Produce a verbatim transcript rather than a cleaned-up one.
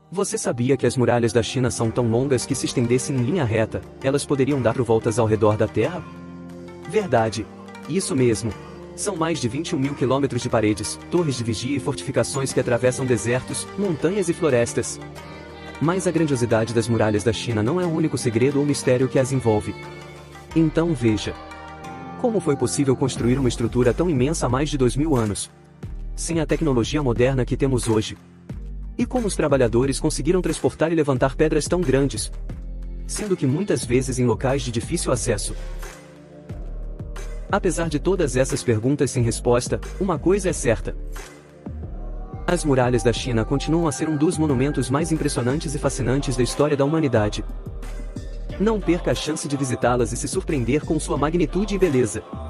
Você sabia que as muralhas da China são tão longas que, se estendessem em linha reta, elas poderiam dar voltas ao redor da Terra? Verdade. Isso mesmo. São mais de vinte e um mil quilômetros de paredes, torres de vigia e fortificações que atravessam desertos, montanhas e florestas. Mas a grandiosidade das muralhas da China não é o único segredo ou mistério que as envolve. Então veja. Como foi possível construir uma estrutura tão imensa há mais de dois mil anos? Sem a tecnologia moderna que temos hoje. E como os trabalhadores conseguiram transportar e levantar pedras tão grandes? Sendo que muitas vezes em locais de difícil acesso. Apesar de todas essas perguntas sem resposta, uma coisa é certa. As muralhas da China continuam a ser um dos monumentos mais impressionantes e fascinantes da história da humanidade. Não perca a chance de visitá-las e se surpreender com sua magnitude e beleza.